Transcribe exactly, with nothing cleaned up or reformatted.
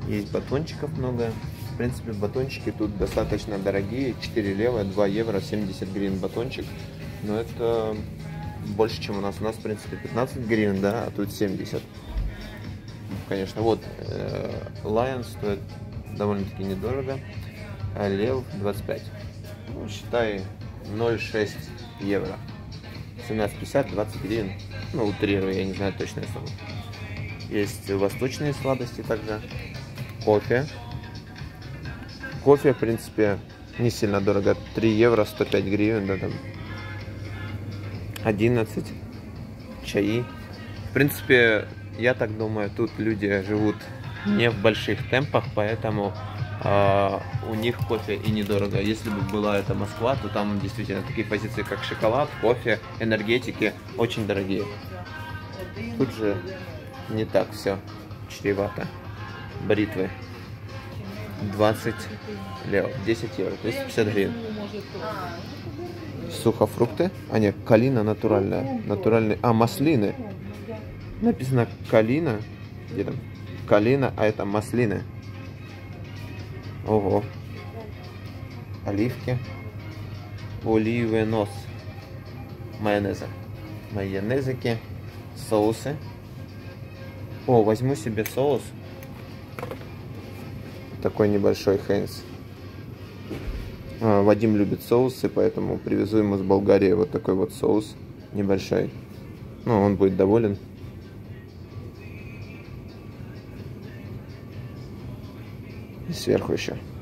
Есть батончиков много. В принципе, батончики тут достаточно дорогие. четыре лева, два евро, семьдесят гривен батончик. Но это больше, чем у нас. У нас, в принципе, пятнадцать гривен, да, а тут семьдесят. Конечно, вот Lion стоит довольно-таки недорого. А лев двадцать пять. Ну, считай, ноль целых шесть евро. семнадцать пятьдесят, двадцать гривен. Ну, утрирую, я не знаю точную сумму. Есть восточные сладости также. Кофе. Кофе, в принципе, не сильно дорого. три евро, сто пять гривен, да, там. одиннадцать. Чаи. В принципе, я так думаю, тут люди живут не в больших темпах, поэтому э, у них кофе и недорого. Если бы была это Москва, то там действительно такие позиции, как шоколад, кофе, энергетики, очень дорогие. Тут же не так все чревато. Бритвы двадцать лева, десять евро, то есть пятьдесят гривен. Сухофрукты, а нет, калина натуральная, натуральные, а маслины. Написано калина, где там? Калина, а это маслины. Ого. Оливки. Оливенос. Майонеза. Майонезики. Соусы. О, возьму себе соус. Такой небольшой Хейнс. А, Вадим любит соусы, поэтому привезу ему с Болгарии вот такой вот соус небольшой. Ну, он будет доволен. И сверху еще